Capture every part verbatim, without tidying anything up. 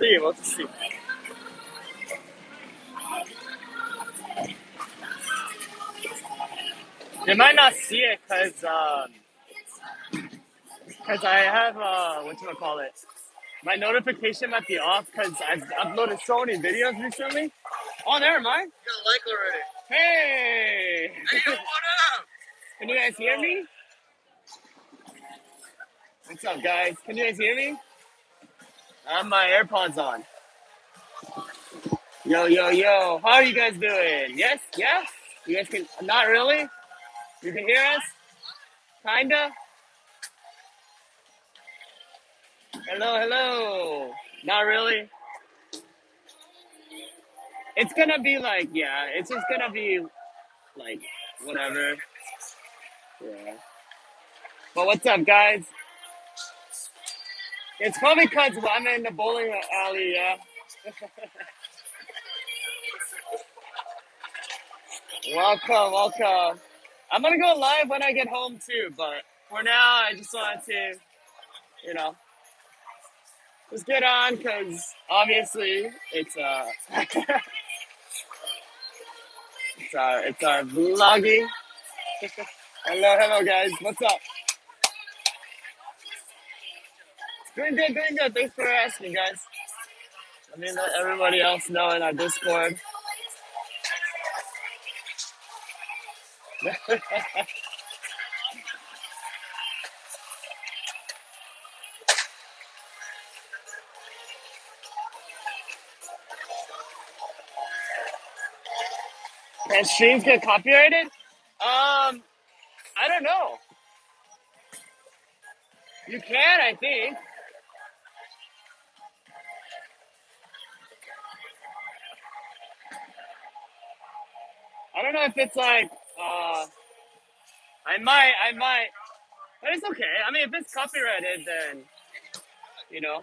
see. We'll just see. They might not see it because um, cause I have, uh, whatchamacallit, my notification might be off because I've uploaded so many videos recently. Oh, never mind. You got a like already. Hey! Hey, what up? Can you guys hear me? What's up, guys? Can you guys hear me? I have my AirPods on. Yo, yo, yo. How are you guys doing? Yes? Yeah? You guys can... Not really? You can hear us? Kinda? Hello, hello. Not really? It's gonna be like, yeah, it's just gonna be like, whatever. Yeah. But what's up, guys? It's probably because I'm in the bowling alley, yeah. Welcome, welcome. I'm gonna go live when I get home too, but for now, I just wanted to, you know, just get on because obviously it's uh, it's our it's our vlogging. Hello, hello, guys. What's up? Doing good, doing good. Thanks for asking, guys. Let me let everybody else know in our Discord. Can streams get copyrighted? Um, I don't know. You can, I think. I don't know if it's like, uh, I might, I might, but it's okay. I mean, if it's copyrighted, then, you know,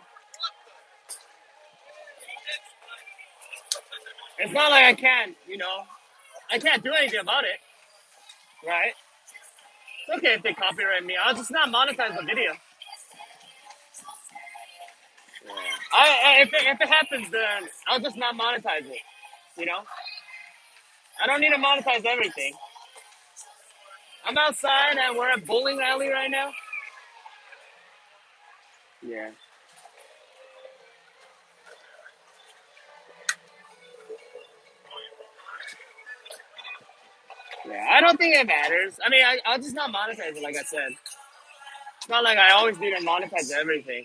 it's not like I can't, you know, I can't do anything about it, right? It's okay if they copyright me. I'll just not monetize the video. Yeah. I, I if, it, if it happens, then I'll just not monetize it, you know? I don't need to monetize everything. I'm outside and we're at bowling alley right now. Yeah. Yeah, I don't think it matters. I mean, I, I'll just not monetize it, like I said. It's not like I always need to monetize everything.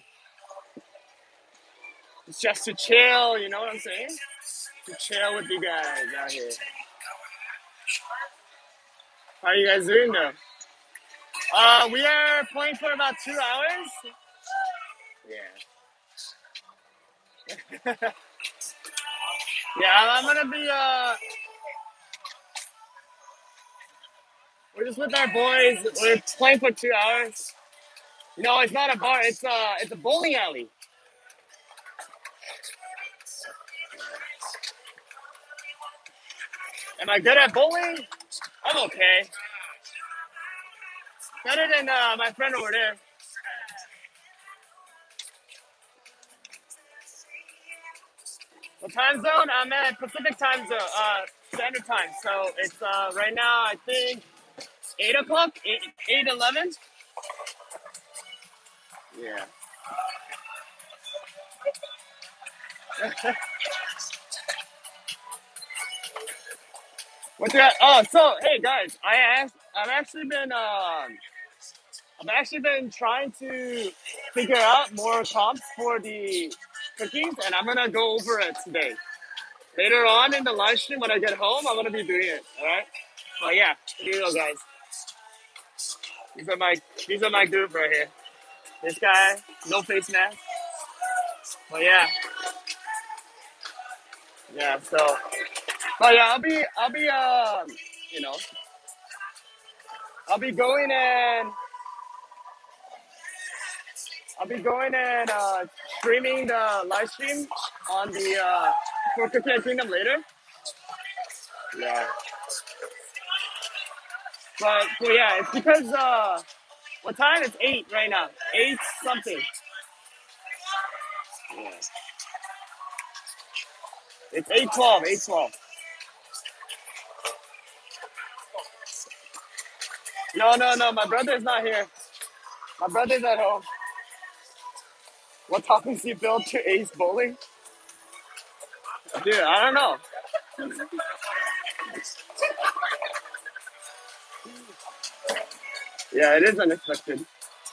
It's just to chill, you know what I'm saying? To chill with you guys out here. How are you guys doing though? Uh, we are playing for about two hours. Yeah. Yeah, I'm gonna be, uh, we're just with our boys. We're playing for two hours. No, it's not a bar. It's, uh, it's a bowling alley. Am I good at bowling? I'm okay. Better than uh, my friend over there. What time zone? I'm at Pacific time zone, uh, standard time. So it's uh, right now, I think, eight o'clock, eight, eight eleven. Yeah. What's that? Oh, so hey guys, I asked. I've actually been um, I've actually been trying to figure out more comps for the cookies, and I'm gonna go over it today. Later on in the live stream when I get home, I'm gonna be doing it. All right. But yeah, here you go, guys. These are my these are my group right here. This guy, no face mask. But yeah, yeah. So, but yeah, I'll be I'll be um, you know, I'll be going and I'll be going and uh, streaming the live stream on the uh, for Cookie and Kingdom later. Yeah. But so yeah, it's because uh, what time? It's eight right now. Eight something. Yeah. It's eight twelve, eight twelve. No, no, no. My brother's not here. My brother's at home. What topics do you build to ace bowling? Dude, I don't know. Yeah, it is unexpected.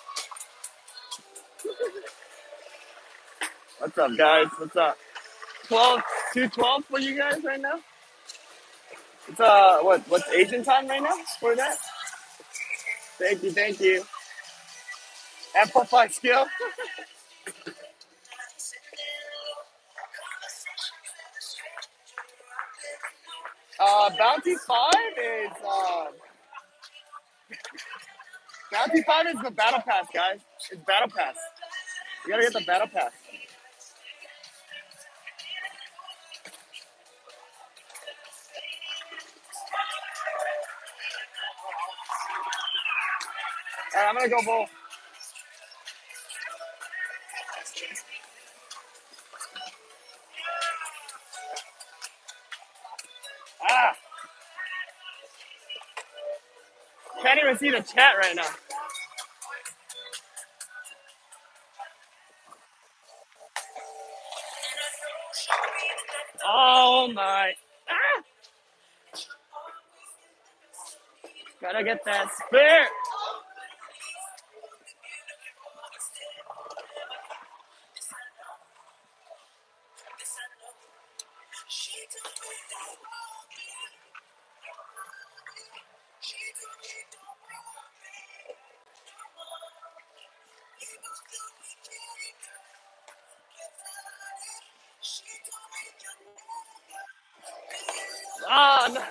What's up, guys? What's up? twelve, two twelve for you guys right now? It's uh, what, what's Asian time right now for that? Thank you, thank you. Amplify skill. Uh, Bounty five is, uh, Bounty five is the battle pass, guys. It's battle pass. You gotta get the battle pass. All right, I'm gonna go bowl. Ah, can't even see the chat right now. Oh my. Ah, gotta get that spare. Ah, no.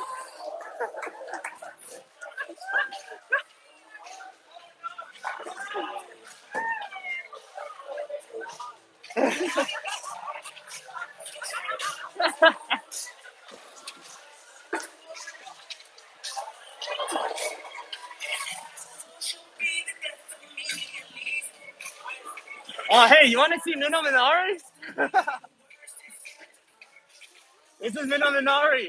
Oh, hey, you wanna see Nuno Minari? This is Nuno Minari.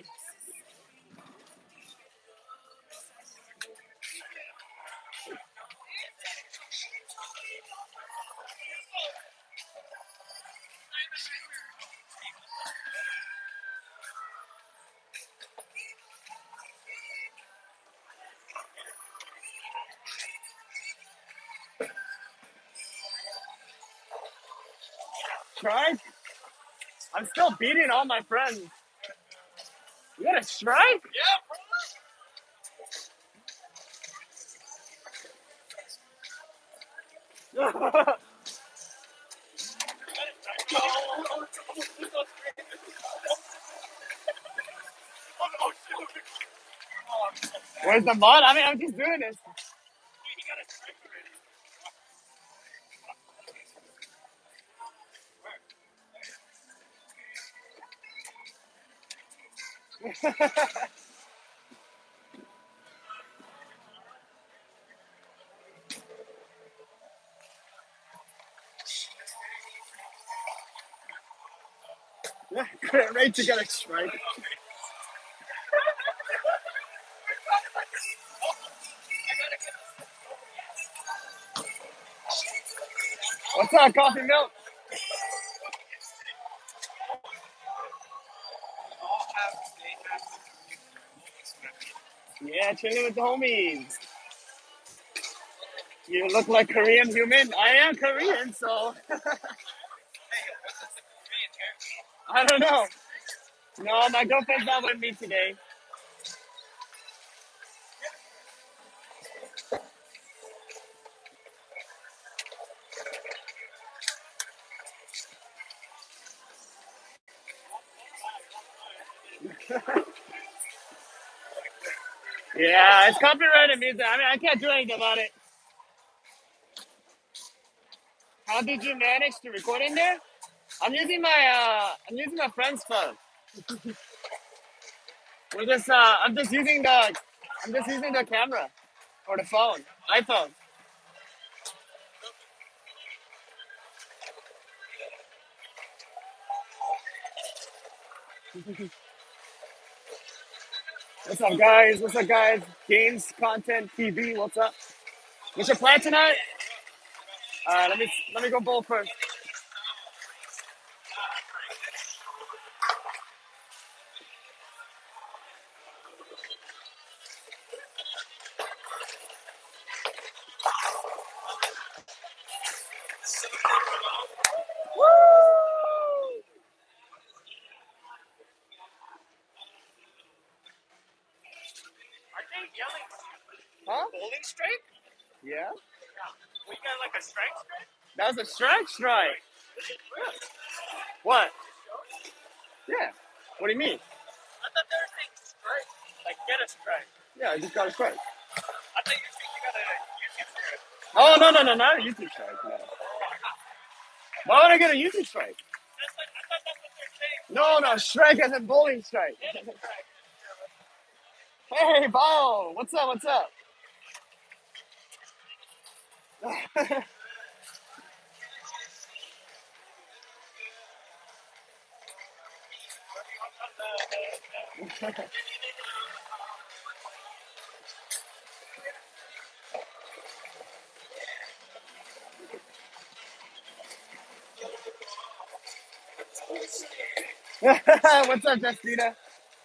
Strike? I'm still beating all my friends. You got a strike? Where's the mod? I mean, I'm just doing this. Ready to get a strike. What's up, coffee milk? Yeah, chilling with the homies. You look like Korean human. I am Korean, so I don't know. No, my girlfriend's not with me today. Yeah, it's copyrighted music. I mean, I can't do anything about it. How did you manage to record in there? I'm using my uh, I'm using my friend's phone. We're just uh, I'm just using the, I'm just using the camera or the phone, iPhone. What's up, guys? What's up, guys? Games, content, T V. What's up? What's your plan tonight? All right, let me let me go bowl first. I think yelling Huh? bowling strike? Yeah. We got like a strike strike? That was a strike, strike. What? Yeah. What do you mean? I thought they were saying strike. Like get a strike. Yeah, I just got a strike. I thought you think you got a YouTube strike. Oh no no no not a YouTube strike. No. Why would I get a YouTube strike? That's like I thought that's what they're saying. No no strike as in bowling strike. Get a strike. Hey, Bao, what's up? What's up? What's up, Justina?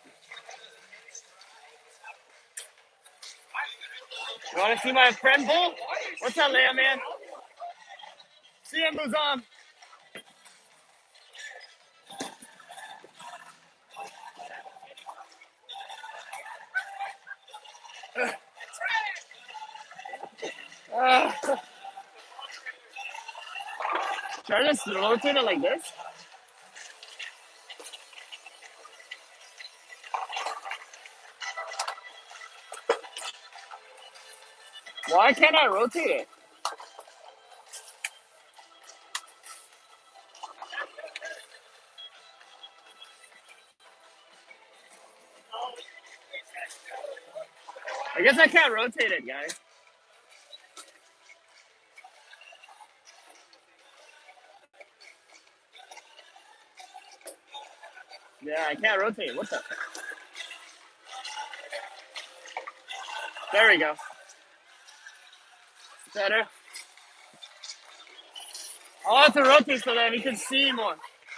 You want to see my friend Bull? What's up, Leia, man? See him, Muzam. Uh, should I just rotate it like this? Why can't I rotate it? I guess I can't rotate it, guys. Yeah, I can't rotate it. What the? There we go. Better. I want to rotate so that we can see more.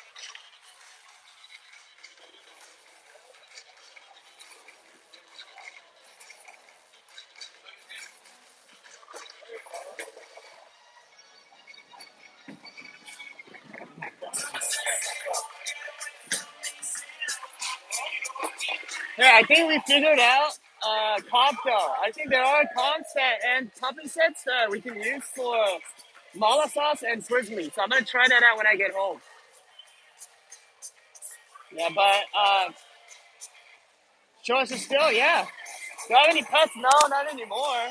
Yeah, I think we figured out uh, comp though. I think there are comps that, and topping sets that we can use for mala sauce and Swizzly. So I'm gonna try that out when I get home. Yeah, but uh, show us a still, yeah. Do I have any pets? No, not anymore.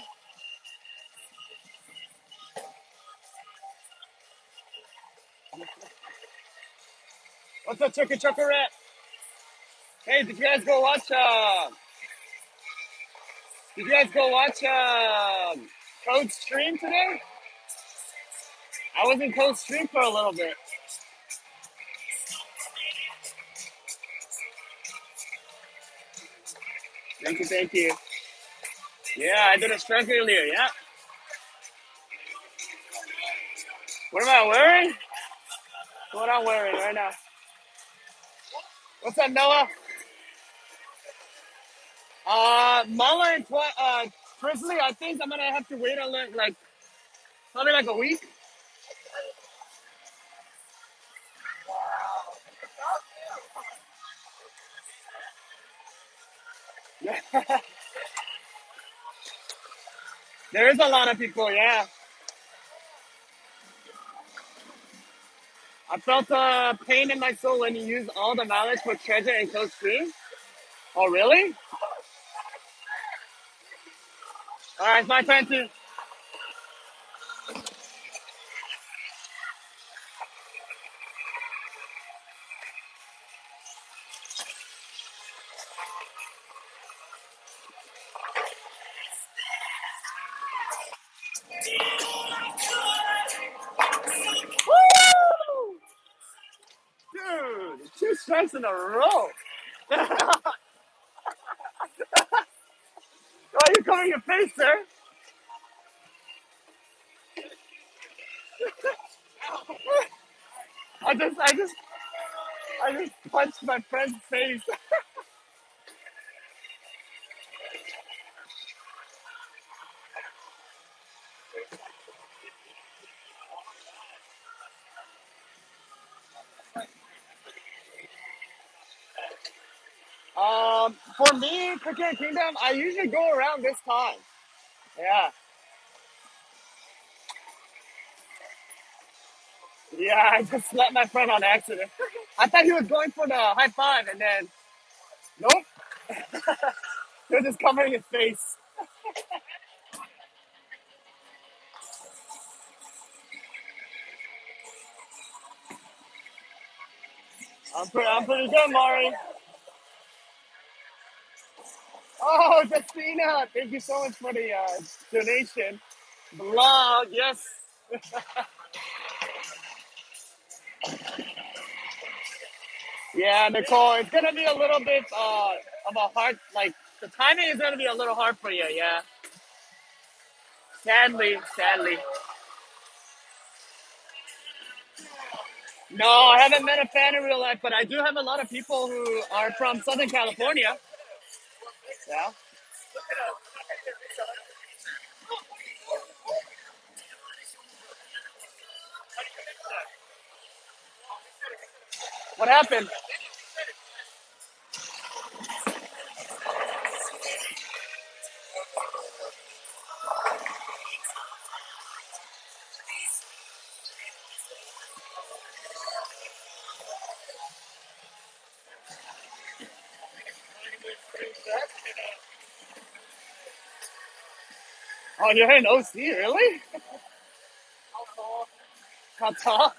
What's up, Chicken Chocolate? Hey, did you guys go watch? Uh, did you guys go watch uh, Code Stream today? I was in Code Stream for a little bit. Thank you, thank you. Yeah, I did a stretch earlier. Yeah. What am I wearing? What I'm wearing right now. What's up, Noah? Uh, Mala and Twi- uh, Grizzly, I think I'm gonna have to wait a little, like probably like a week. Yeah. There is a lot of people. Yeah, I felt a pain in my soul when you use all the knowledge for treasure and Cold Stream. Oh, really? All right, it's my turn to. Woo! Dude, two strikes in a row. Why are you covering your face, sir? I just, I just, I just punched my friend's face. Um, for me, Cookie Kingdom, I usually go around this time. Yeah, yeah. I just slapped my friend on accident. I thought he was going for the high five, and then nope, he was just covering his face. I'm pretty, I'm pretty good, Mari. Oh, Justina, thank you so much for the uh, donation. Blog, yes. Yeah, Nicole, it's gonna be a little bit uh, of a hard, like the timing is gonna be a little hard for you. Yeah, sadly, sadly. No, I haven't met a fan in real life, but I do have a lot of people who are from Southern California. Yeah. What happened? Oh, you're in O C, really? How tall?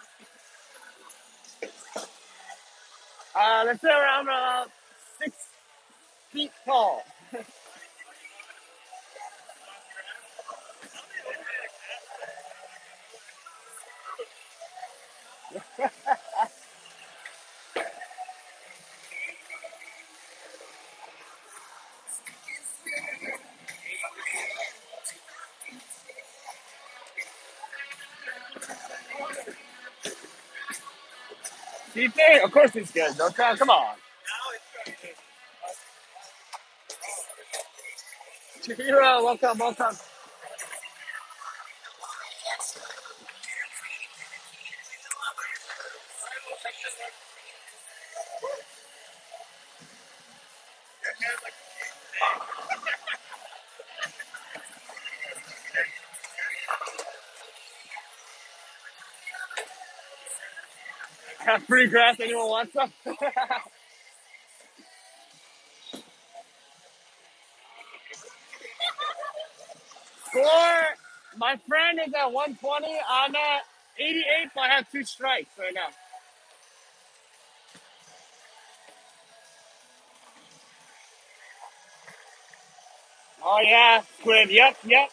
Uh, let's say around uh, six feet tall. C J, of course he's good. Don't try. Come on. Chihiro, welcome, welcome. Have free grass. Anyone want some? Score. My friend is at one twenty. I'm at eighty-eight. But I have two strikes right now. Oh yeah, Squid. Yep, yep.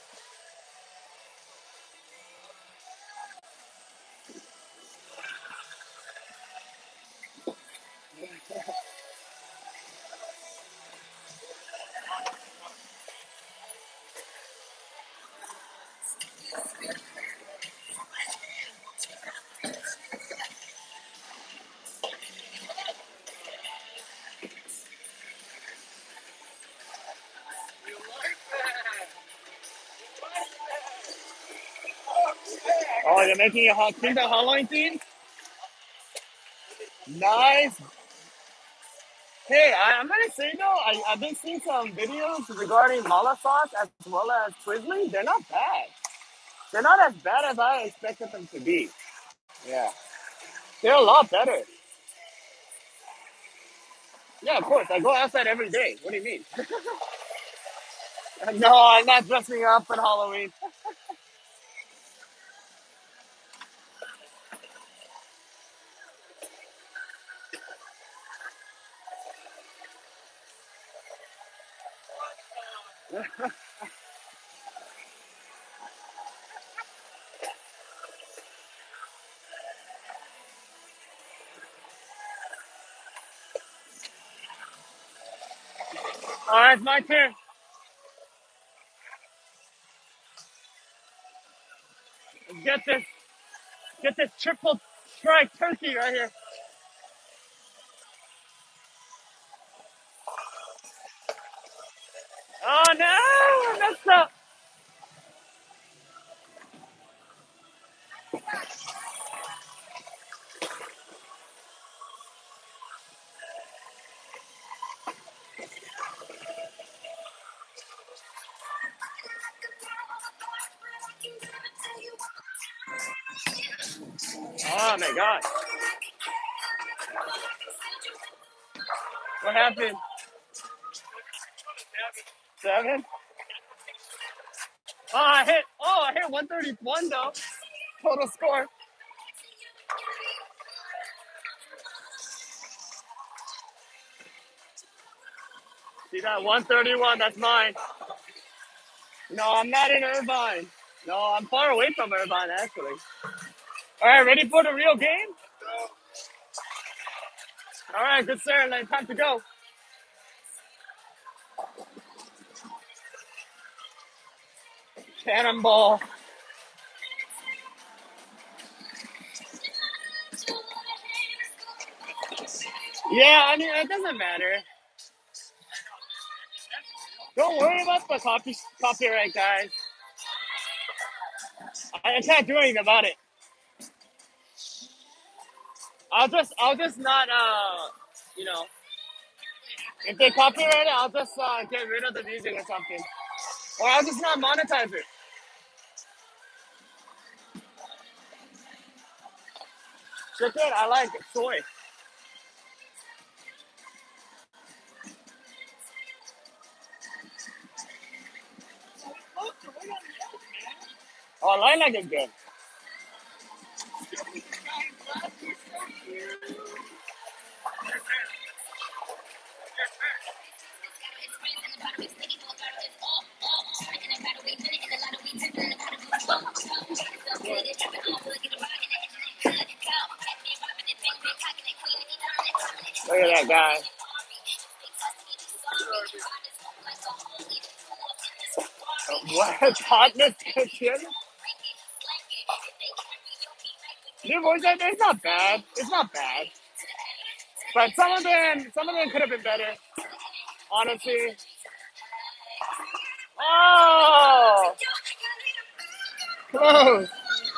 Oh, you're making a hot Kingdom Halloween theme? Nice. Hey, I, I'm gonna say though, I, I've been seeing some videos regarding mala sauce as well as Twizzly. They're not bad. They're not as bad as I expected them to be. Yeah, they're a lot better. Yeah, of course. I go outside every day. What do you mean? No, I'm not dressing up for Halloween. All right, it's my turn. Let's get this, get this triple strike turkey right here. Oh no, I messed up. Oh my god, what happened? Seven? Oh, I hit. Oh, I hit one thirty-one though. Total score. See that one thirty-one? That's mine. No, I'm not in Irvine. No, I'm far away from Irvine actually. All right, ready for the real game? All right, good sir. Then time to go. Cannonball. Yeah, I mean it doesn't matter. Don't worry about the copy copyright, guys. I, I can't do anything about it. I'll just, I'll just not, uh, you know, if they copyright it, I'll just uh, get rid of the music or something, or I'll just not monetize it. Chicken, I like soy. Oh, lilac is good. Look at that guy. What? Hotness kitchen? New voice actor? It's not bad. It's not bad. But some of them, some of them could have been better. Honestly. Oh, close.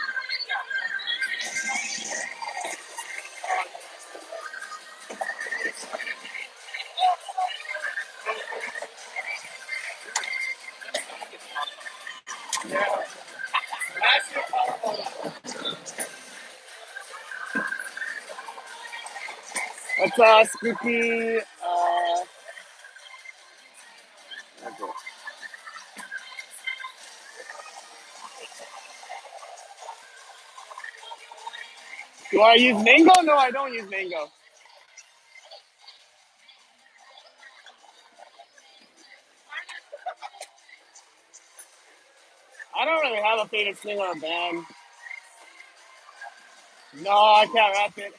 What's uh spooky? Uh, do I use mango? No, I don't use mango. I don't really have a favorite singer or band. No, I can't rap it.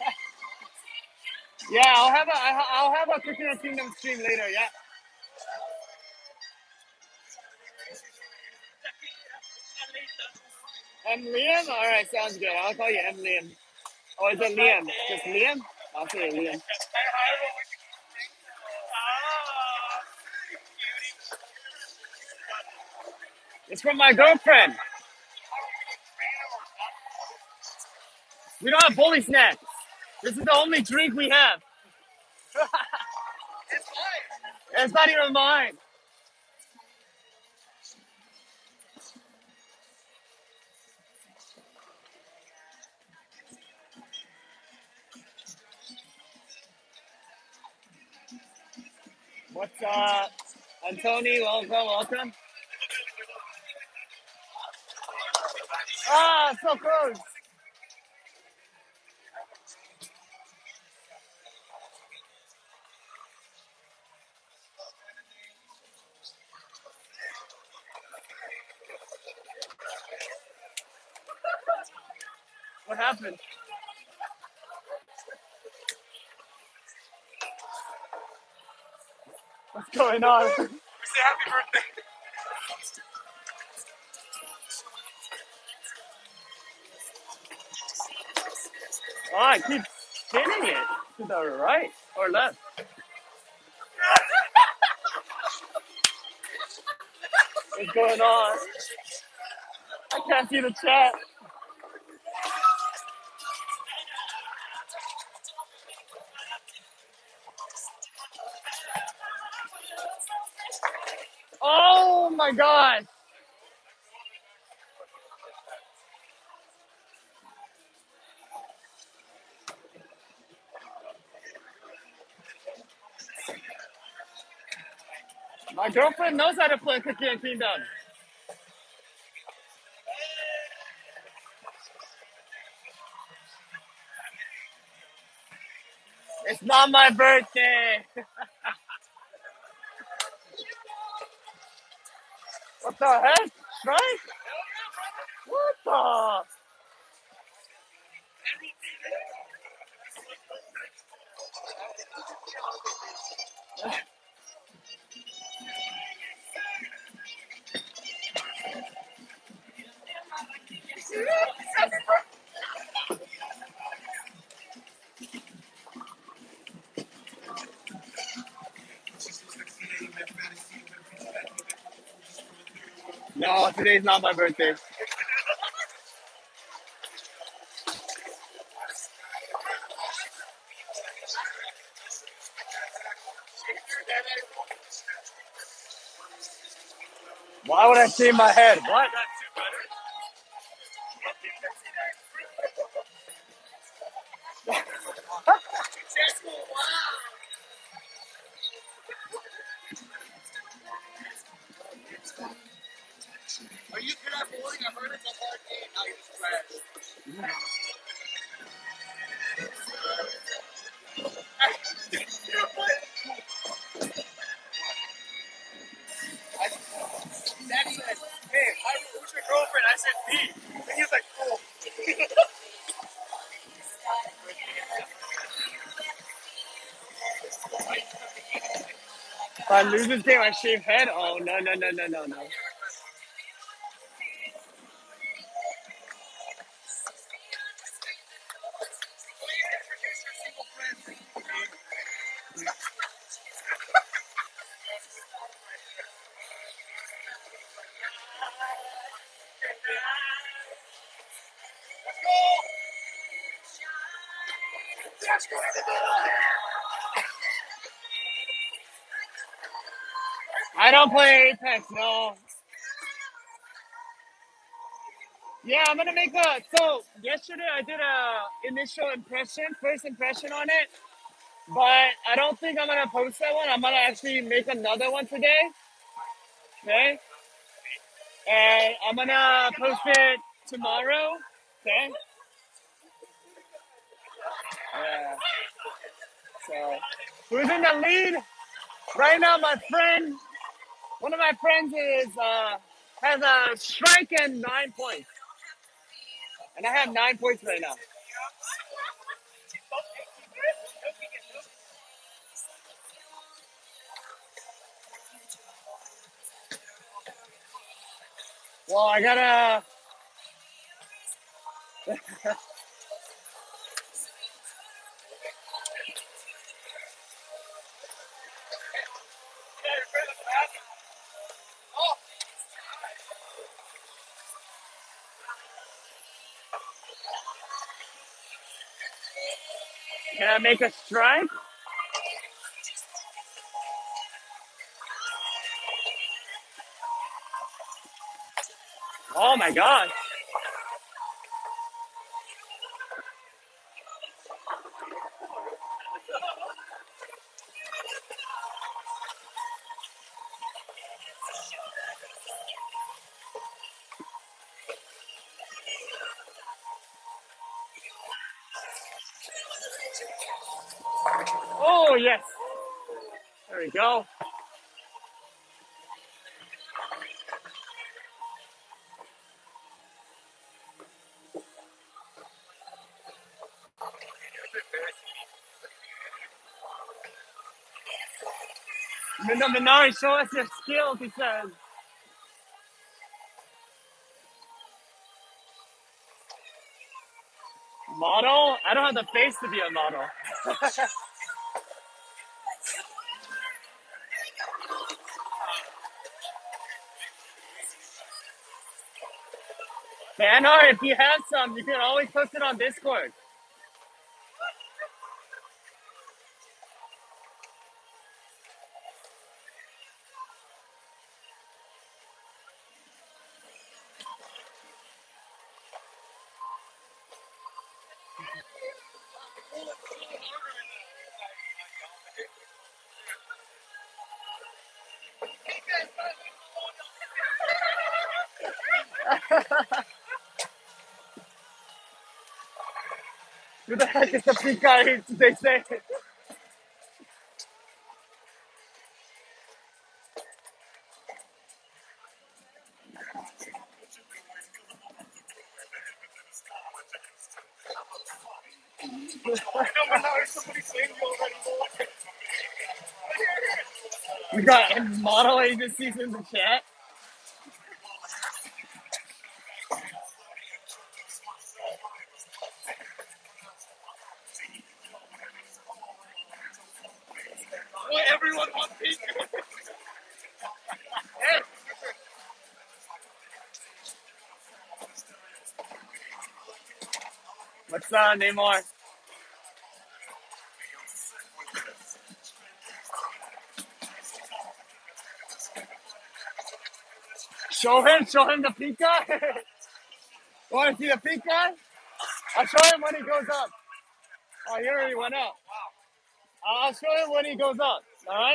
Yeah, I'll have a I'll have a Cooking and Kingdom stream later. Yeah. M Liam. All right, sounds good. I'll call you M Liam. Oh, is it Liam? Just Liam? I'll say Liam. It's from my girlfriend. We don't have bully snacks. This is the only drink we have. It's not even mine. What's up, Antoni? Welcome, welcome. Ah, so close. What happened? What's going on? We say happy birthday. Oh, I keep spinning it to the right or left. What's going on? I can't see the chat. Oh my god. My girlfriend knows how to play Cookie and Kingdom. It's not my birthday. What the heck? Right? What the? No, today's not my birthday. Why would I shave my head? What? Are you good at bowling? I heard it's a hard game. Now you just trash. Daddy said, hey, who's your girlfriend? I said, me. And he was like, cool. If I lose this game, I shave head? Oh, no, no, no, no, no, no. I don't play Apex, no. Yeah, I'm gonna make a. So yesterday I did a initial impression, first impression on it, but I don't think I'm gonna post that one. I'm gonna actually make another one today, okay? And I'm gonna post it tomorrow, okay? Yeah. So who's in the lead right now? My friend, one of my friends is uh has a strike and nine points, and I have nine points right now. Well, I gotta. Can I make a strike? Oh my gosh. Oh yes. There we go. No, Minari, show us your skills, he says. Model? I don't have the face to be a model. Banner, if you have some, you can always post it on Discord. Who the heck is the pink guy, they say? We got model agencies in the chat. Why everyone wants pink? What's uh, Neymar? Show him, show him the pink guy. Want to see the pink guy? I'll show him when he goes up. Oh, he already went up. I'll show him when he goes up. All right?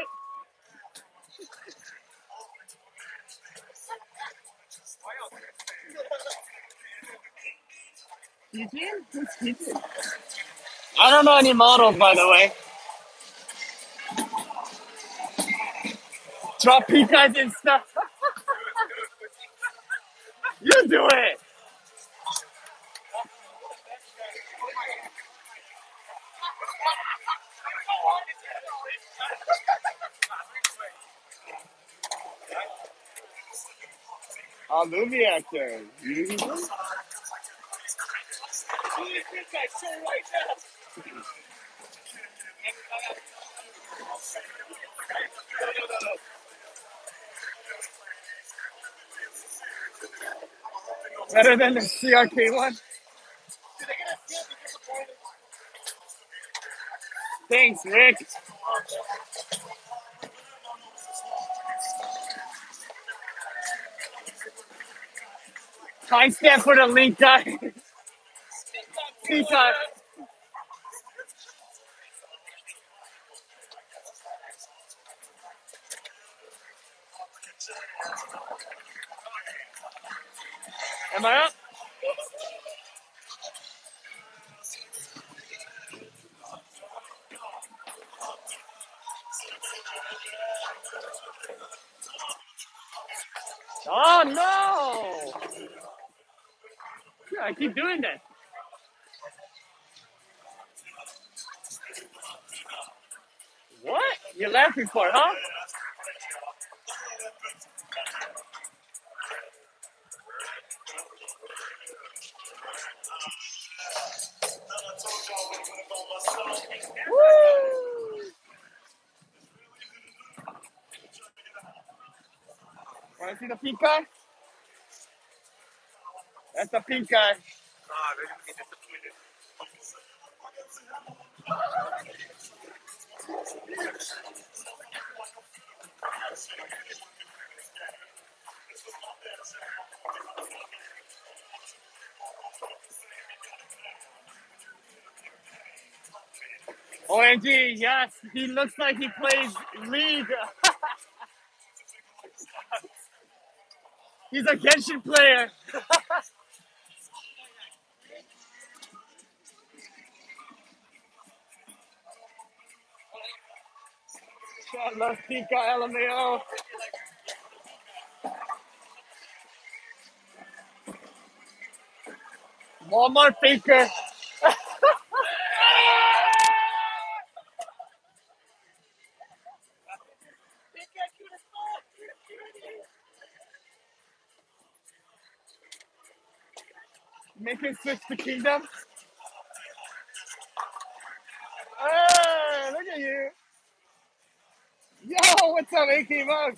Eugene? Who's Eugene? I don't know any models, by the way. Drop pink guys and stuff. You do it. A movie actor. You- Better than the C R K one. Thanks, Rick. Timestamp for the link, guy. Peacock. Am I up? Oh no! Yeah, I keep doing that. What? You're laughing for, huh? Woo! Wanna see the pink guy? That's the pink guy. O M G, yes, he looks like he plays League. He's a Genshin player. God loves pink guy, L M A O. Walmart Faker. Make it switch to Kingdom. Hey, look at you. Yo, what's up, A K Mug?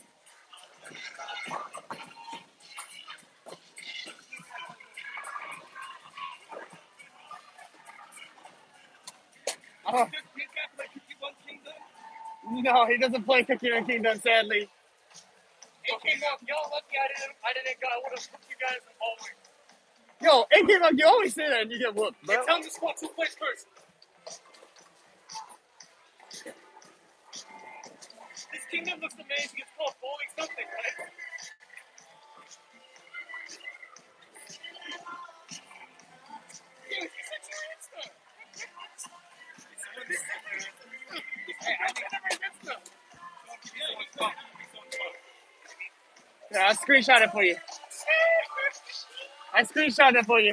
Oh, Just pick up like if you want Kingdom. no, he doesn't play Cookie Run Kingdom, sadly. It came up. Y'all lucky I didn't. I didn't go. I would have put you guys in bowling. Yo, A K Mug, you always say that and you get whooped, bro. Hey, tell them to squat. Who plays first? This Kingdom looks amazing. It's called bowling something, right? Yeah, you said your Insta. Hey, I think I never Insta. Yeah, he's fun. He's so fun. Yeah, I'll screenshot it for you. I screenshot it for you.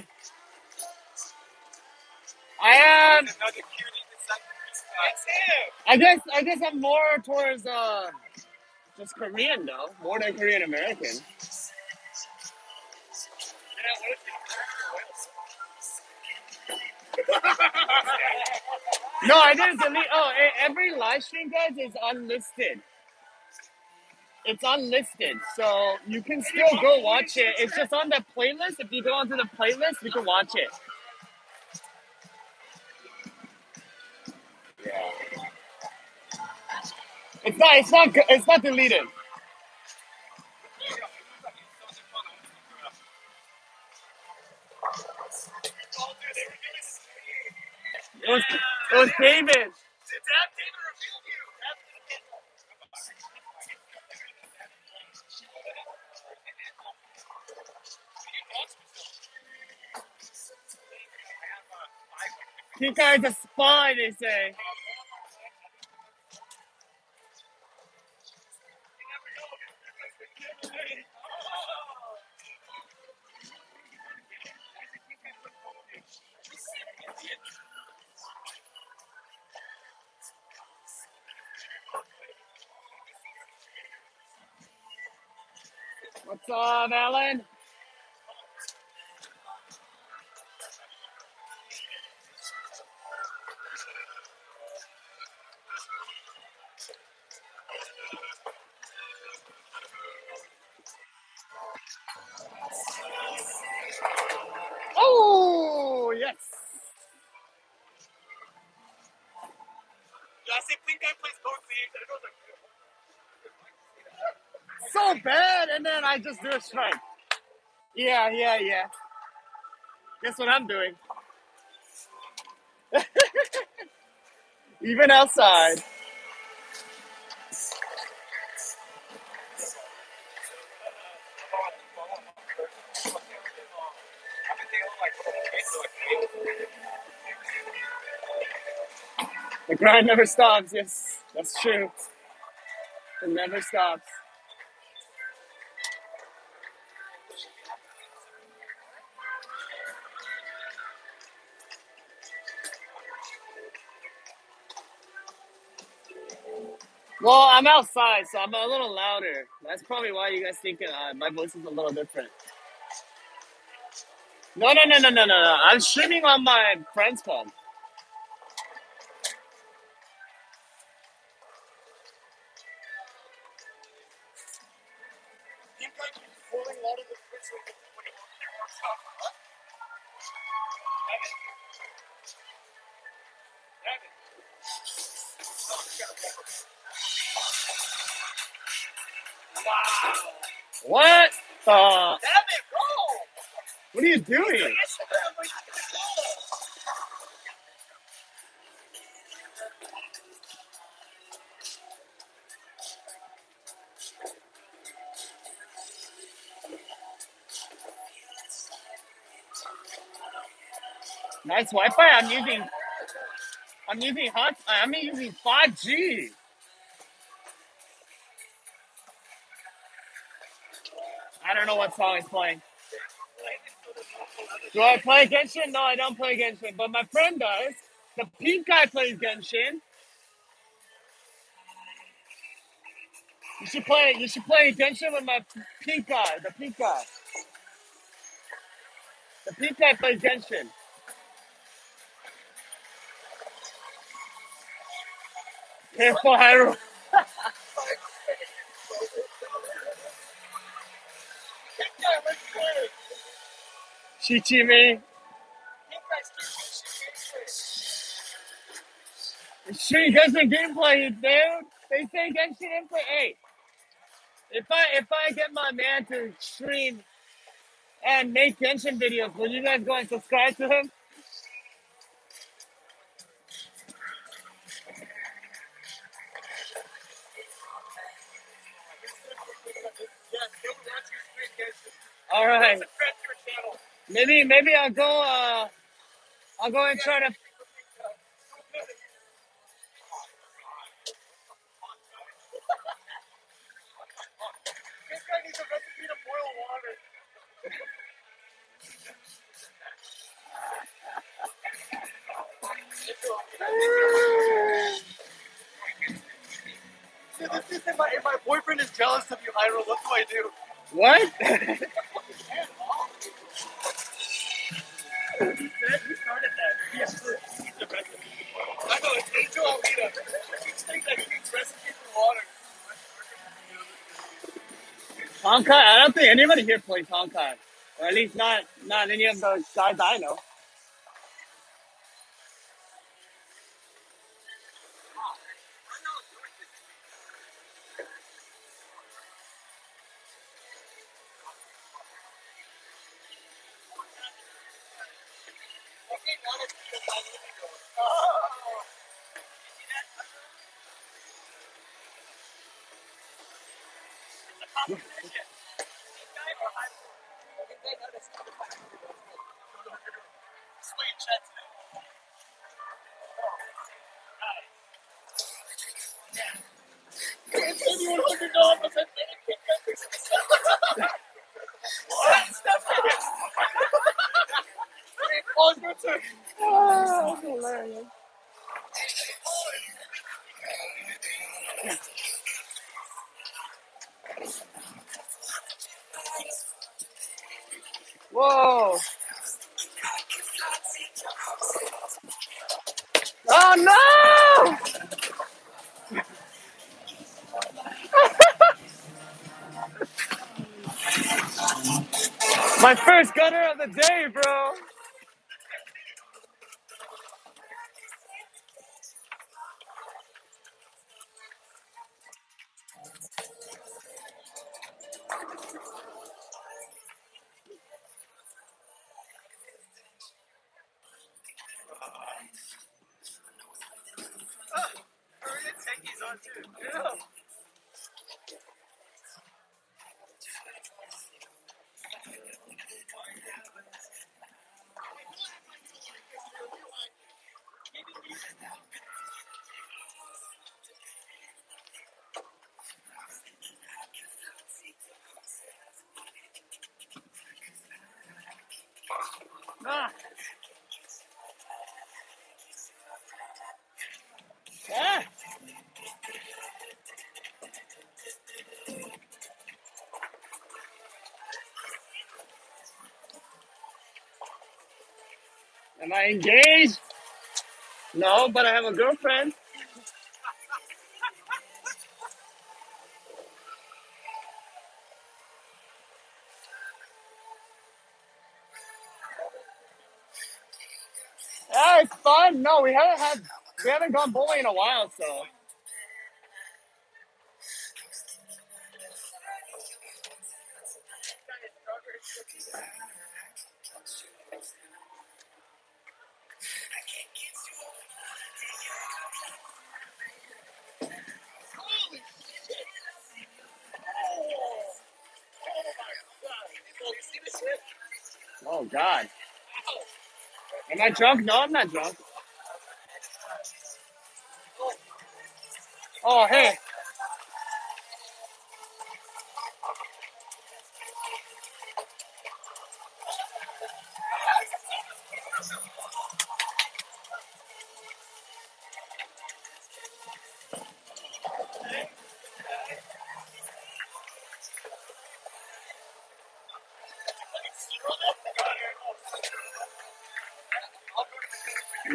I am. Another cutie beside That's him. I guess. I guess I'm more towards uh, just Korean though, more than Korean American. Yeah, what if No, I didn't delete. Oh, e- every live stream, guys, is unlisted. It's unlisted, so you can still go watch it. It's just on the playlist. If you go onto the playlist, you can watch it. It's not. It's not. It's not deleted. It was. It was David. He guy's a spy. They say. What's up, Alan? Oh yes. Yeah, I see Pink Guy plays both teams. And it was like, So bad, and then I just do a strike. Yeah, yeah, yeah. Guess what I'm doing? Even outside. The grind never stops. Yes, that's true. It never stops. Well, I'm outside, so I'm a little louder. That's probably why you guys think uh, my voice is a little different. No, no, no, no, no, no, no. I'm streaming on my friend's phone. Pink Guy keeps pulling a lot of the tricks when he when he works out. What? Uh, Damn it, bro! what are you doing? Nice Wi-Fi. I'm using. I'm using hot. I'm using five G. I don't know what song is playing. Do I play Genshin? No, I don't play Genshin, but my friend does. The pink guy plays Genshin. You should play. You should play Genshin with my pink guy. The pink guy. The pizza guy plays Genshin. Careful, Hyrule. Shichimi. Stream Genshin gameplay, dude. They say Genshin gameplay. Hey, if I if I get my man to stream and make Genshin videos, will you guys go and subscribe to him? All right. Maybe maybe I'll go. Uh, I'll go and try to. This guy needs a recipe to boil water. See, this is if my, if my boyfriend is jealous of you, Hyrule, what do I do? What? He started that. Yes, sir. The recipe. I know, it's Angel Almeida. She saying that he needs recipe for water. Honkai. I don't think anybody here plays Honkai, or at least not not any of the guys I know. Okay, now let's see how it goes. Oh. Sweet chat today. It's anyone hundred dollars. I think what? Pause your turn. Oh, that's hilarious. Whoa! Oh no! My first gutter of the day, bro. Korean techies on too. Yeah. Ah. Ah. Am I engaged? No, but I have a girlfriend. Yeah, it's fun. No, we haven't had we haven't gone bowling in a while, so. Oh God. Am I drunk? No, I'm not drunk. Oh hey.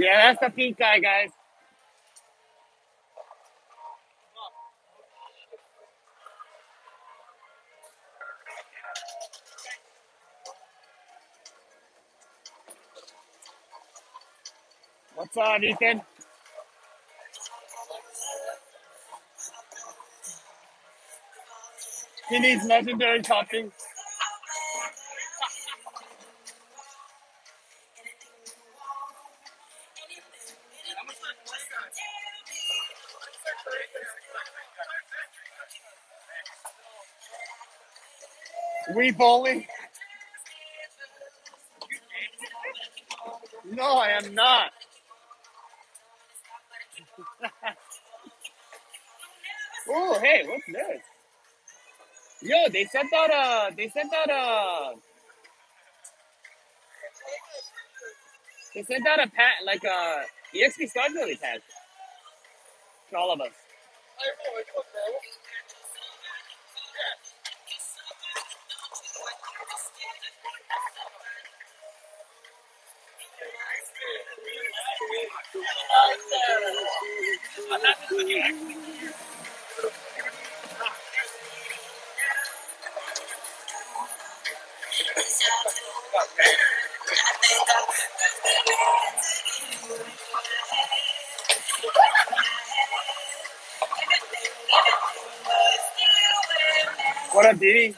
Yeah, that's the pink guy, guys. What's up, Ethan? He needs legendary topping. We bowling? No, I am not. Oh, hey, what's this? Yo, they sent out a. They sent out a. They sent out a pat like a E X P Starbury pack to all of us. What up, Didi?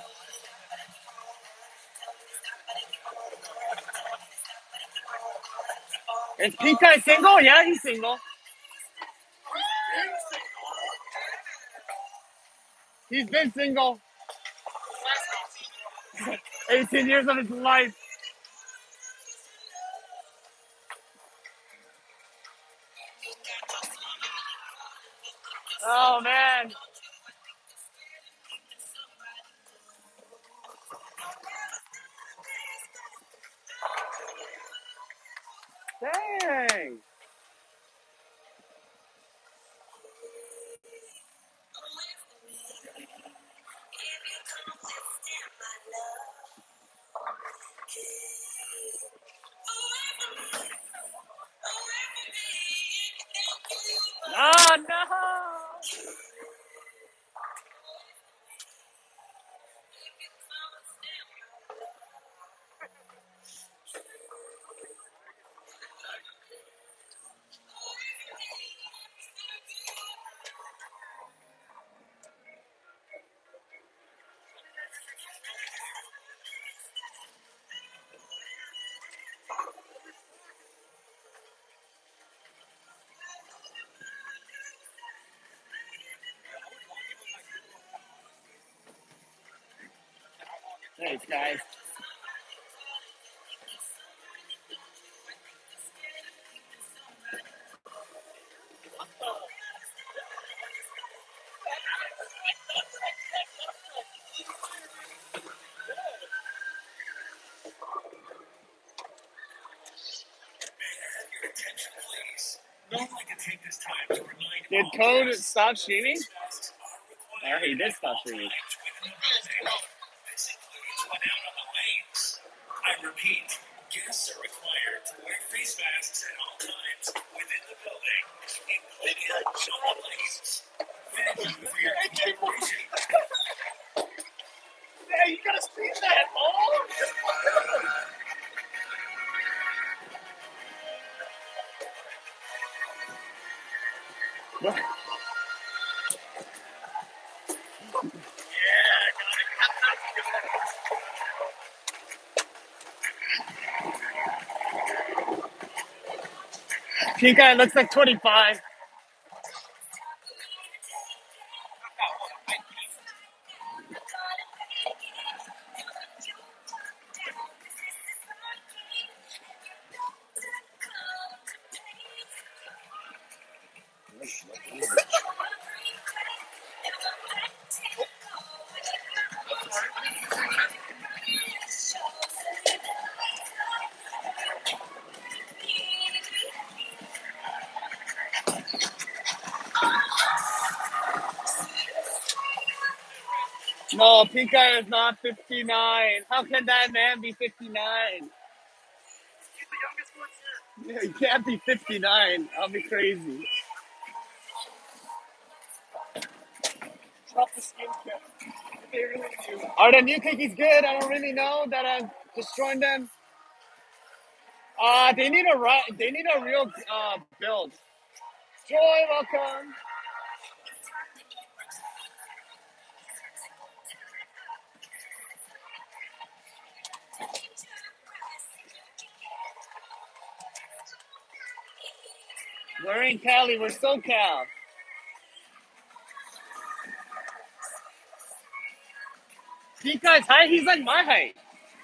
Is Pink Guy single? Yeah, he's single. He's been single eighteen years of his life. Oh man. Dang. Oh no. Thanks, guys. Did Code stop streaming? Or he did stop streaming. I repeat, guests are required to wear face masks at all times within the building, including on the lights. Thank you for your cooperation. Hey, you gotta see that, Mom! What? Pink Guy looks like twenty-five. No, Pink Guy is not fifty-nine. How can that man be fifty-nine? He's the youngest one here. Yeah, you can't be fifty-nine. I'll be crazy. Drop the skin cap. They really do. Are the new cookies good? I don't really know that I'm destroying them. Uh, they need a ri- they need a real uh, build. Joy, welcome. We're in Cali. We're SoCal. Pete guy's height. He's like my height.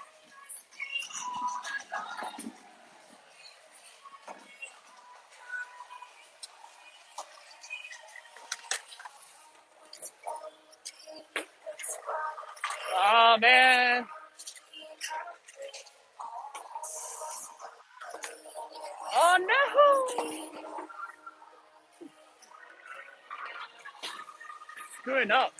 Oh man. Oh no. Screwing up.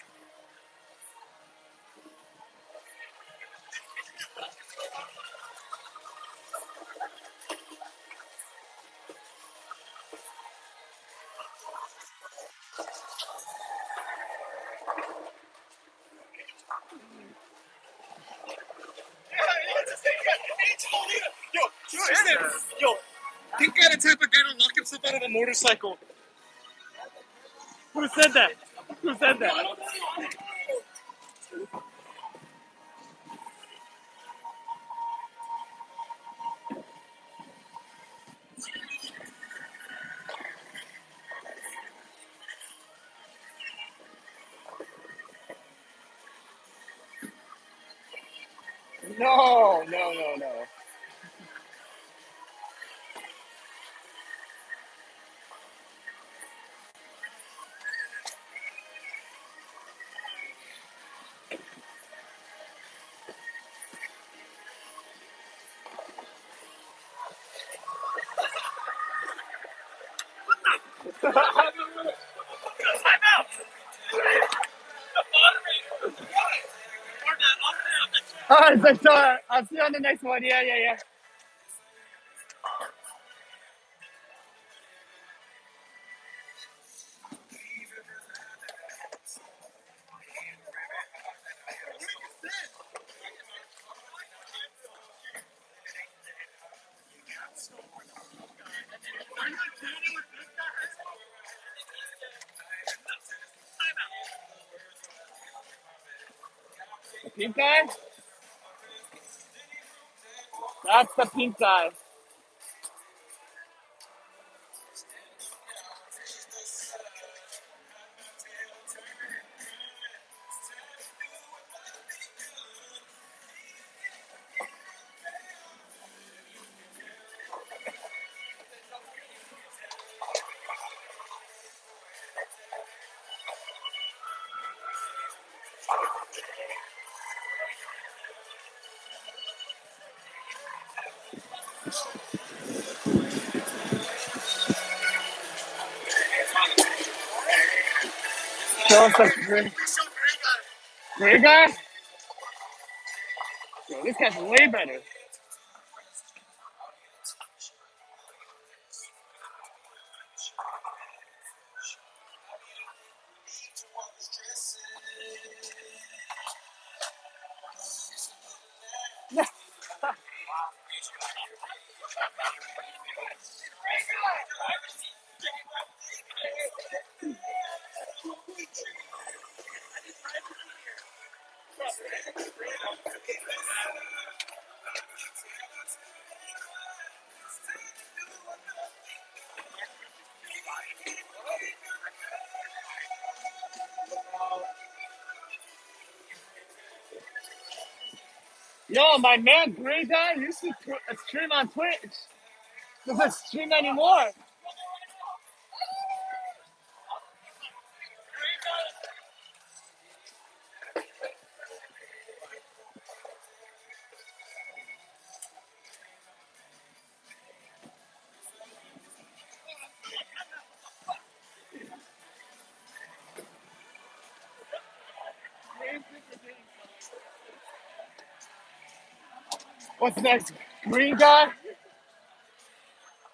Yeah, yeah, just think that. It's holy. Yo, you understand? Yo, think that a type of guy to knock himself out of a motorcycle. Who said that? Who said that? No, no, no, no. Time out. The moderator. Or the operator of the chat. All right, so, so I'll see you on the next one. Yeah, yeah, yeah. The pink guy? That's the pink guy. Show us the green, green guy? Yo, this guy's way better. Yo, my man, green guy used to tw- stream on Twitch. Doesn't stream anymore. What's next? Green guy?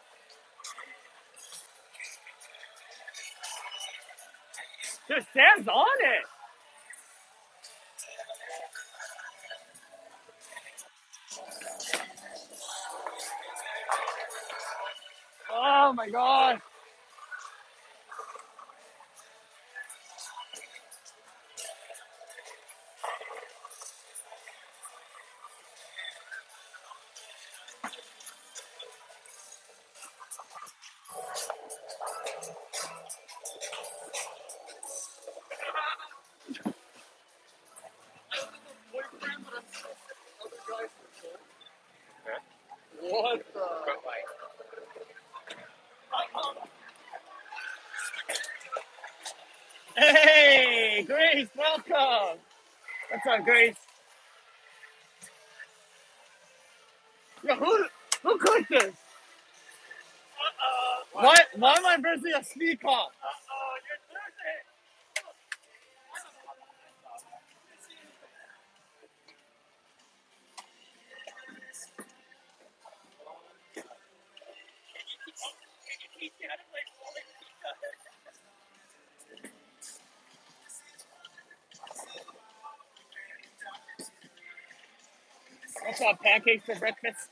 Oh my god. What the? Hey, Grace, welcome. What's up, Grace? Yo, who who cooked this? Why why am I versing a speed cop? What's up, pancakes for breakfast?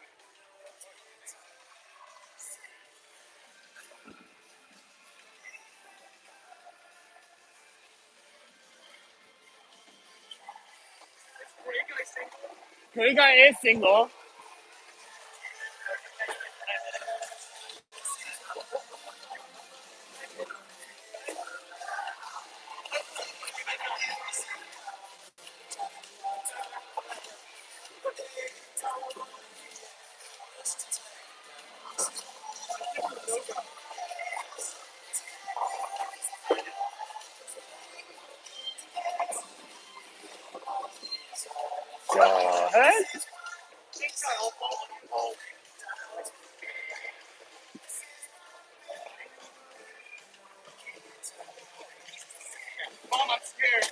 Korea is single. The heck? Mom, I'm scared.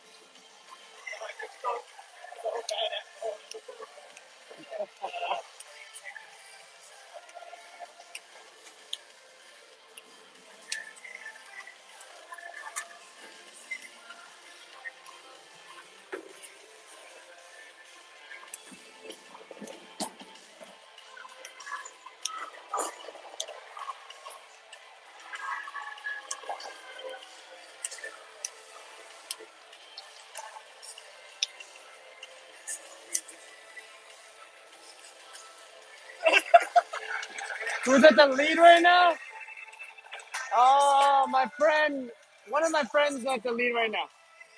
Who's at the lead right now? Oh, my friend. One of my friends is at the lead right now.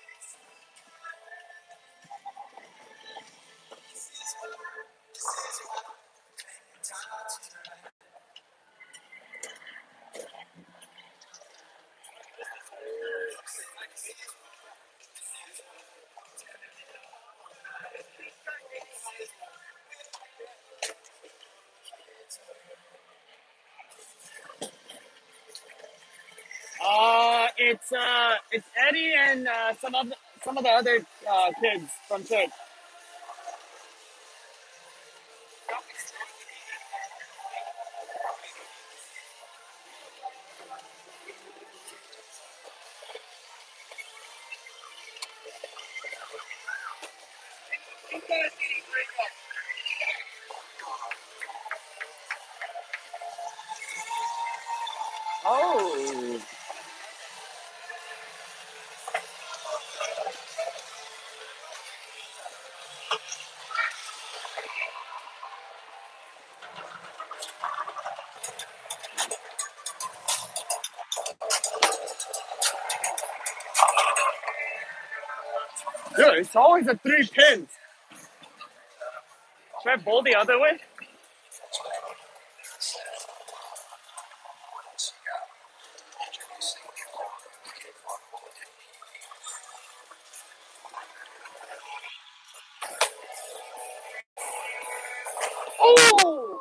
Uh, it's uh, it's Eddie and uh, some of the, some of the other uh, kids from church. Oh, dude, it's always a three pins. Should I bowl the other way? Oh,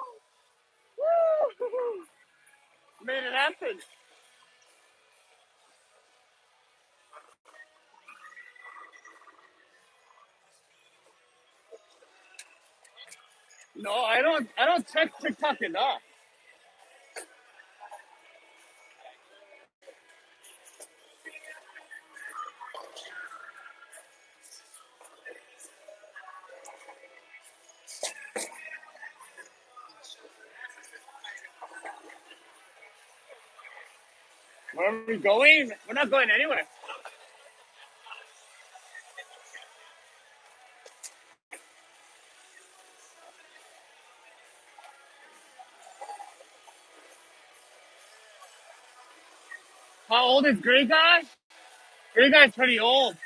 woo! Made it happen. No, I don't. I don't check TikTok enough. Where are we going? We're not going anywhere. How old is Gray Guy? Gray Guy's pretty old.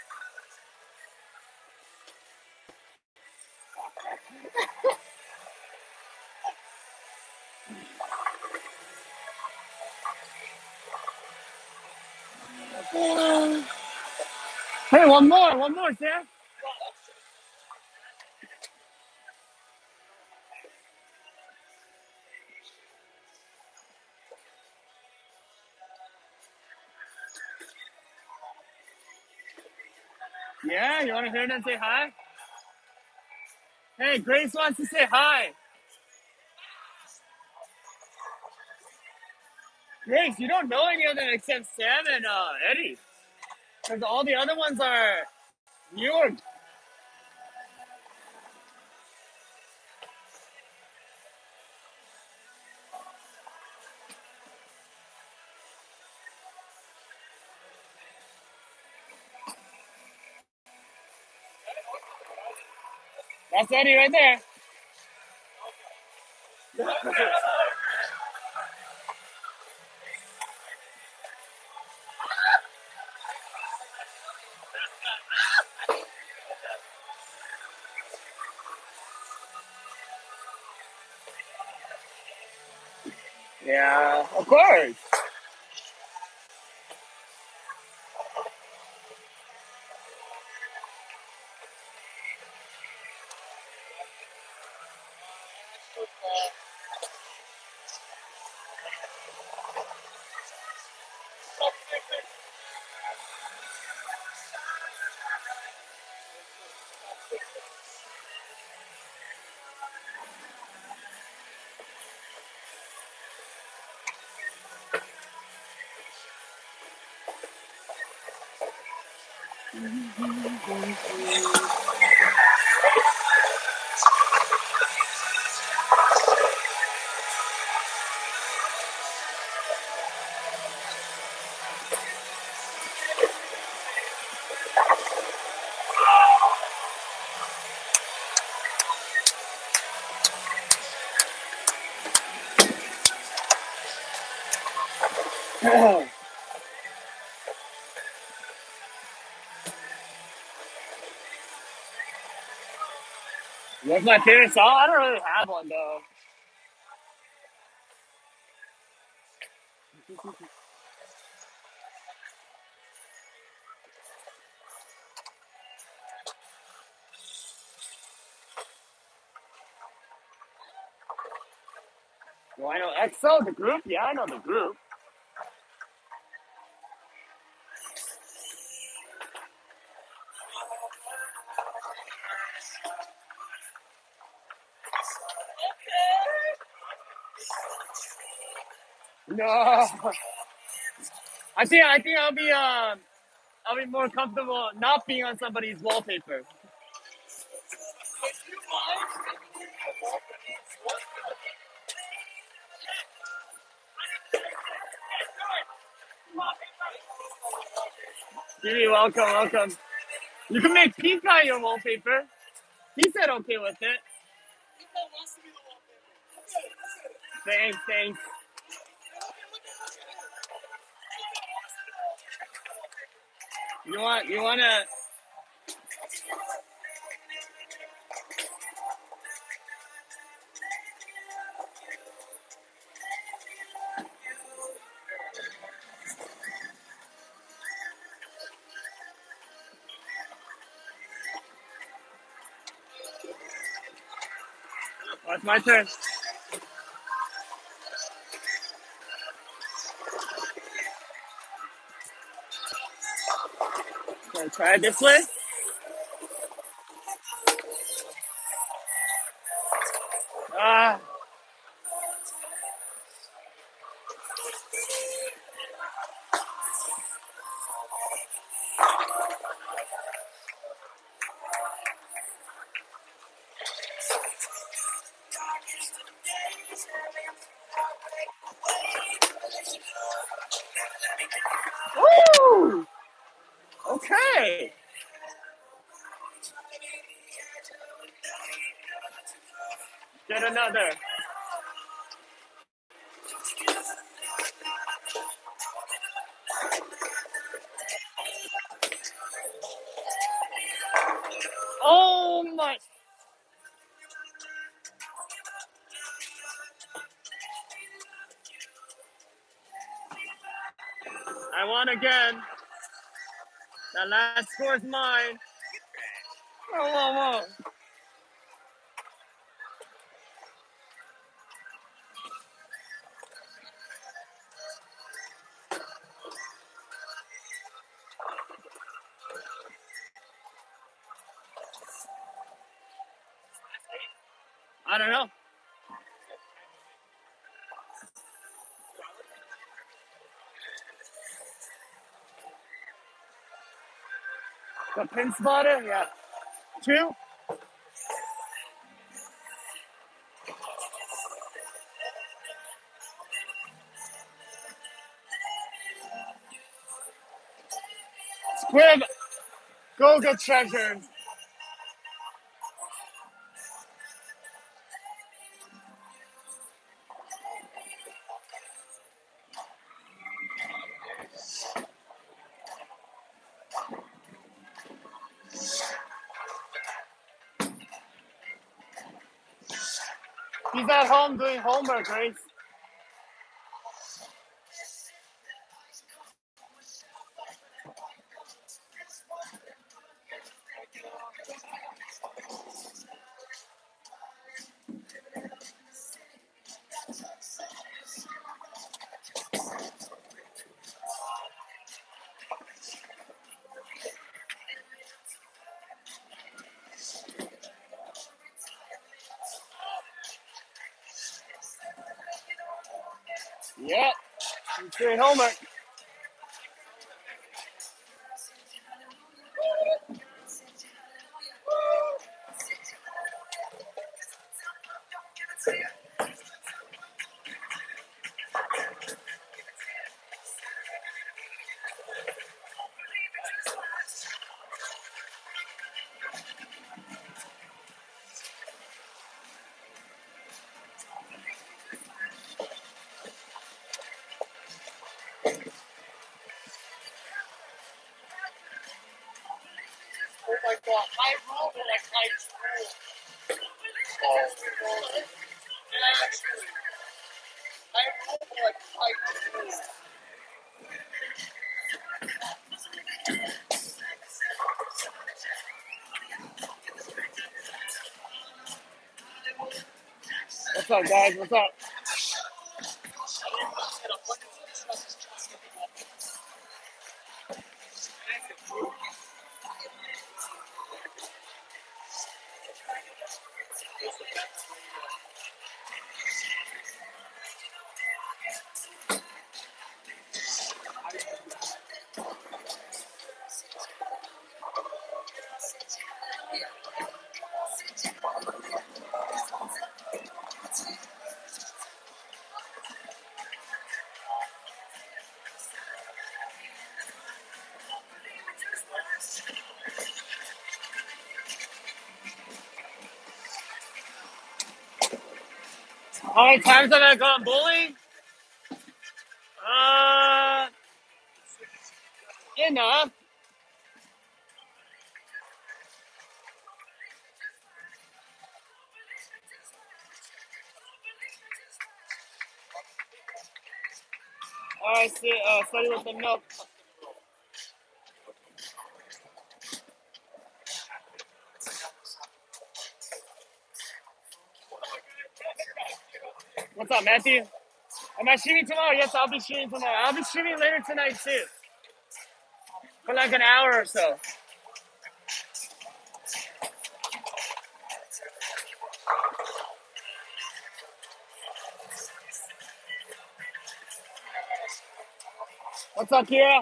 Hey, one more, one more, Sam. Yeah, you want to hear them say hi? Hey, Grace wants to say hi. Grace, you don't know any of them except Sam and uh, Eddie. Because all the other ones are New York. That's Eddie right there. Yeah, of course. What's my favorite song? I don't really have one though. Do I know X O, the group? Yeah, I know the group. No, I think I think I'll be um I'll be more comfortable not being on somebody's wallpaper. You're welcome, welcome. You can make Pink Guy your wallpaper. He said okay with it. Thanks, thanks. You want you wanna oh, it's my turn. Can I try it this way? Ah, Get another. Oh my. I won again. That last score is mine. Whoa, whoa, whoa. I don't know. The pin spotter? Yeah. Two? Squib, go get treasure. He's at home doing homework, Grace. Yep. He's doing homework. Oh my god, I rolled like I rolled. I rolled like I rolled. What's up, guys? What's up? How many times have I gone bowling? Uh, enough. All right, see, uh, study with the milk. What's up, Matthew? Am I streaming tomorrow? Yes, I'll be streaming tomorrow. I'll be streaming later tonight too, for like an hour or so. What's up, Kira?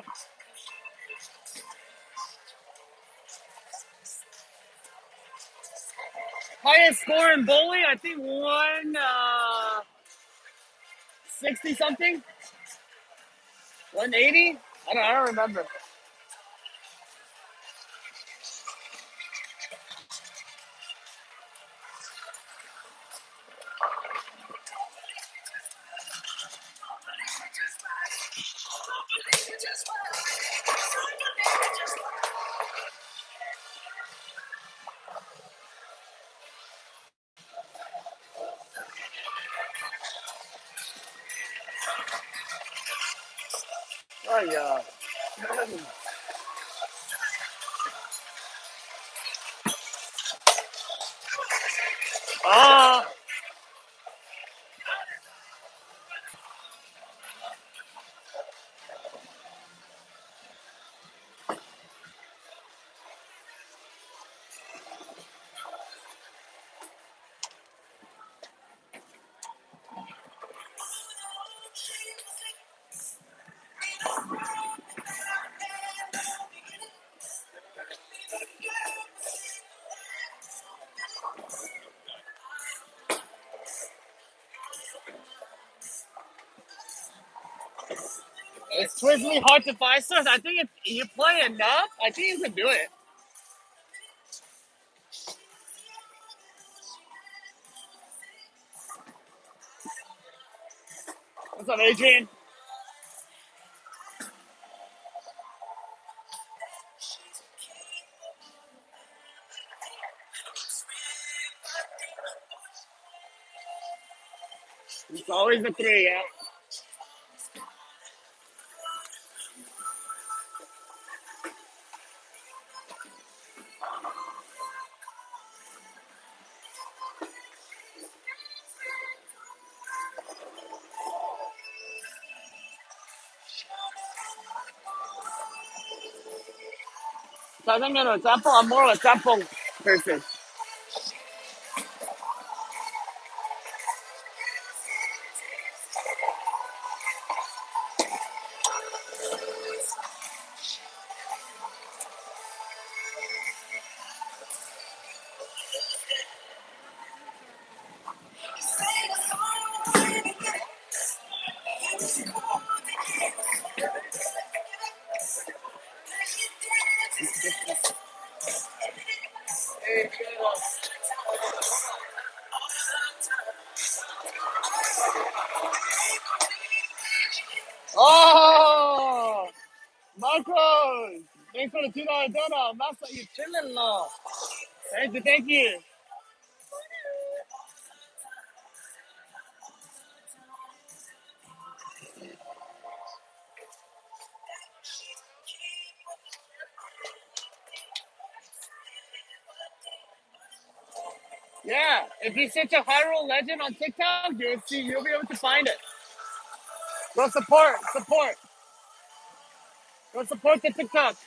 Highest score in bowling, I think one uh, sixty something, one eighty. I don't, I don't remember. Oh yeah. Ah, it's twistingly hard to find stars. I think if you play enough, I think you can do it. What's up, Adrian? It's always a three, yeah. 짜장면은 짬뽕 안 먹어. 짬뽕 person. Oh, Marcos! Thanks for the two dollar donut. Masa, you chilling now. Thank you, thank you. Yeah, if you search a Hyrule Legend on TikTok, you'll see, you'll be able to find it. Go support, support. Go support the TikTok.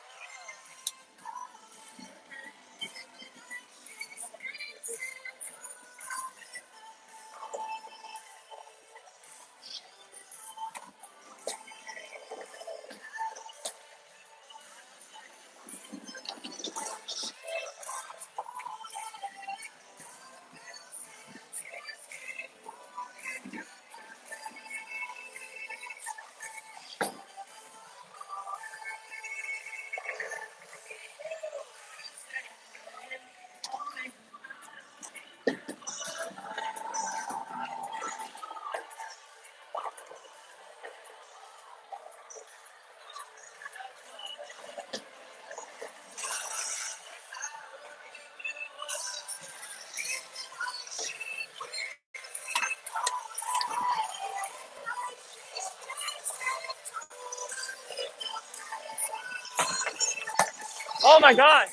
Oh my god.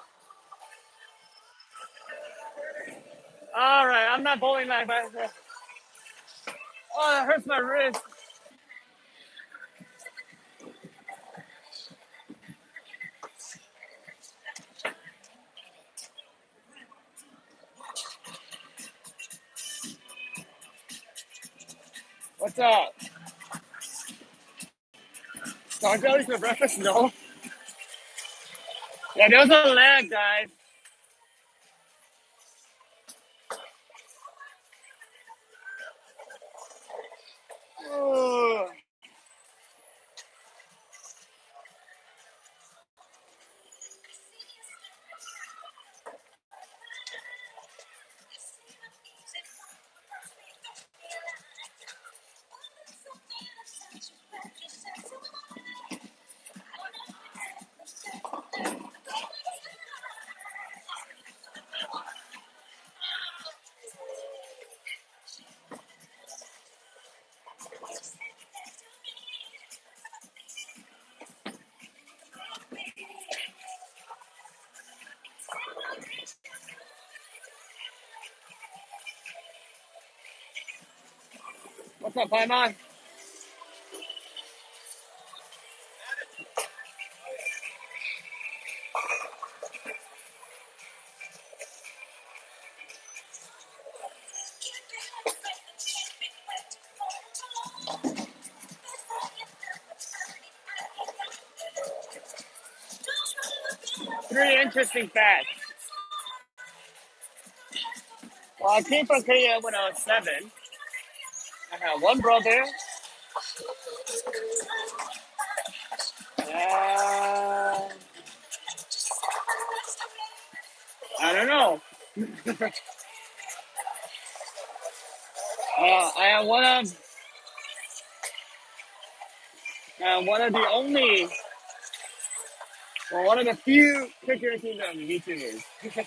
All right, I'm not bowling that, but oh, that hurts my wrist. What's up? Star jellies for breakfast? No. Yeah, there was a lag, guys. Ooh. What's up, Paimon? Three interesting facts. Well, I came from Korea when I was seven. I have one brother. Uh, I don't know. Uh, I am one of uh, one of the only, well, one of the few Cookie Kingdom YouTubers.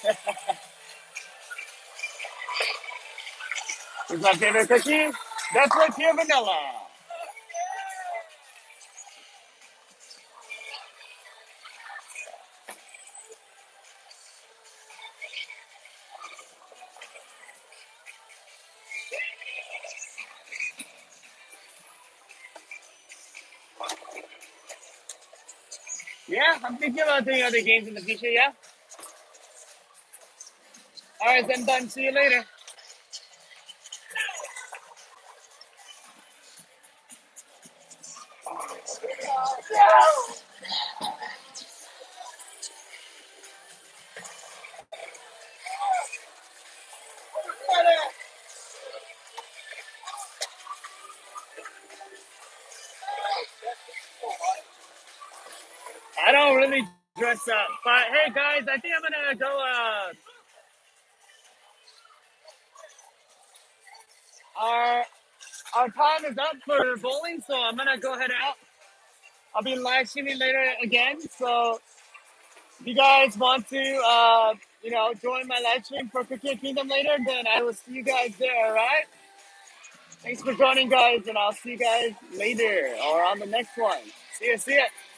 Is my favorite cookie? That's right, pure vanilla. Yeah, I'm thinking about doing other games in the future. Yeah. All right, then done. See you later. I don't really dress up, but hey, guys, I think I'm gonna go. Uh, our our time is up for bowling, so I'm gonna go head out. I'll be live streaming later again. So if you guys want to, uh, you know, join my live stream for Cookie Kingdom later, then I will see you guys there. All right. Thanks for joining, guys, and I'll see you guys later or on the next one. See ya. See ya.